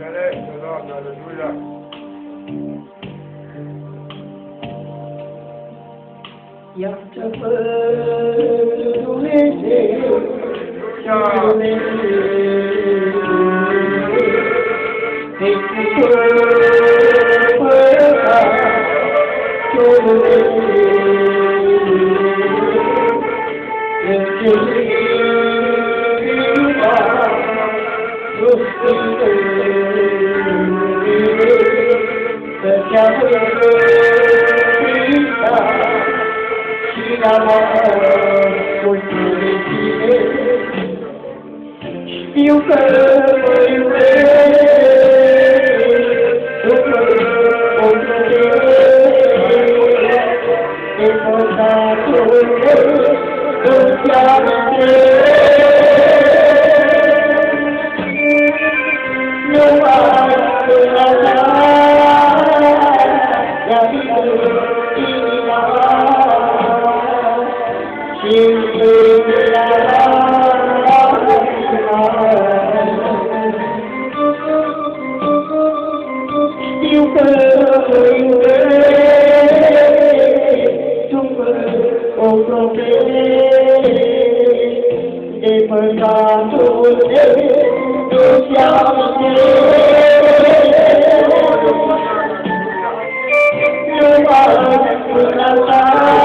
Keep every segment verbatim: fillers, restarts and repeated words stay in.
อยากจะเปิดดูเล่นเล่นดูเล่นให้เธอเปิดตาดูเล่นเล่นเล่นตาดูเล่นแต่จะเปิดตาEu quero viver outra vez, encontrar tudo que há de não há nada e a vida irá. Eu quero viver outra vez, encontrar tudo que há de não há nada.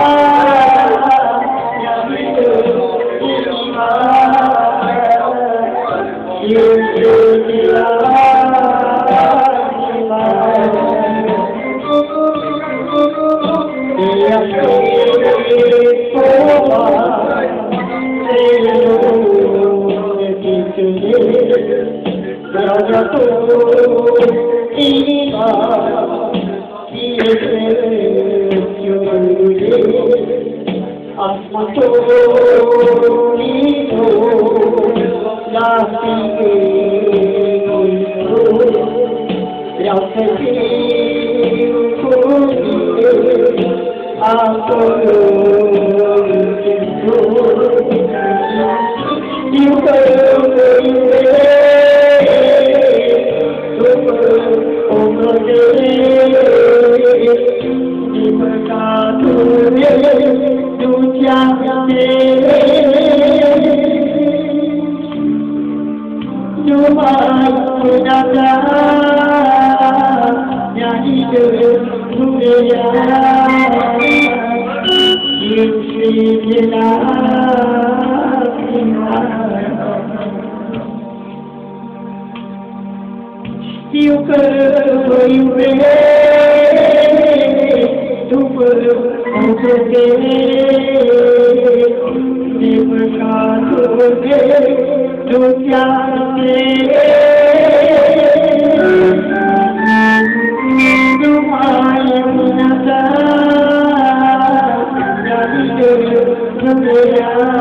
Eu quero viver outra vez, encontrar tudo que há de não há nada e a vida irá.